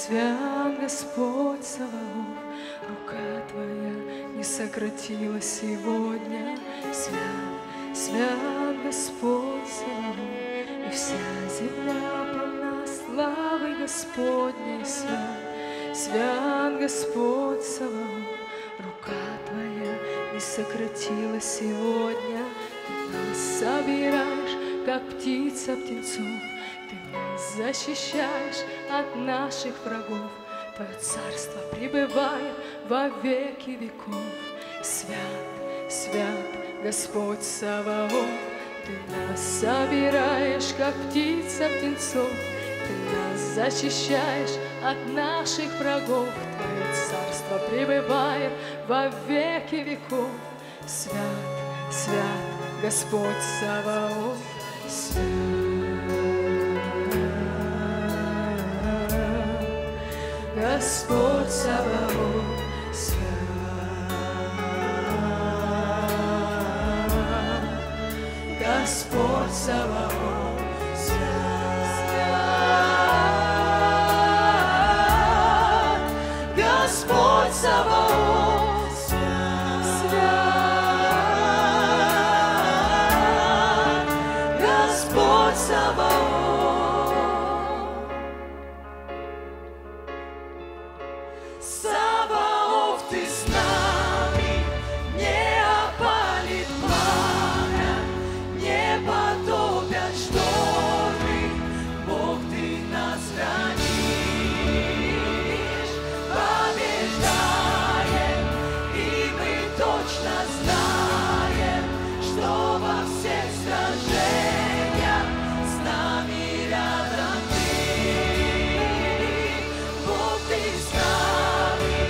Свят Господь Саваоф, рука Твоя не сократилась сегодня. Свят, свят Господь Саваоф, и вся земля полна славы Господней. Свят, свят Господь Саваоф, рука Твоя не сократилась сегодня. Ты нас собираешь, как птица птенцов, Ты нас защищаешь от наших врагов. Твое царство пребывает во веки веков. Свят, свят Господь Саваоф, Ты нас собираешь, как птица птенцов, Ты нас защищаешь от наших врагов. Твое царство пребывает во веки веков. Свят, свят Господь Саваоф, Господь Саваоф, свят, Господь Саваоф, свят, Господь Саваоф, свят, Господь Саваоф. Саваоф, Ты с нами, не опалит пламя, не потопят шторы. Бог, Ты нас хранишь, побеждаем, и мы точно знаем, что во всех сражениях с нами рядом Ты. Бог, Ты с нами,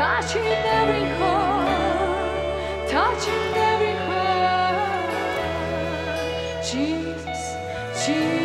touching every heart, touching every heart. Jesus, Jesus.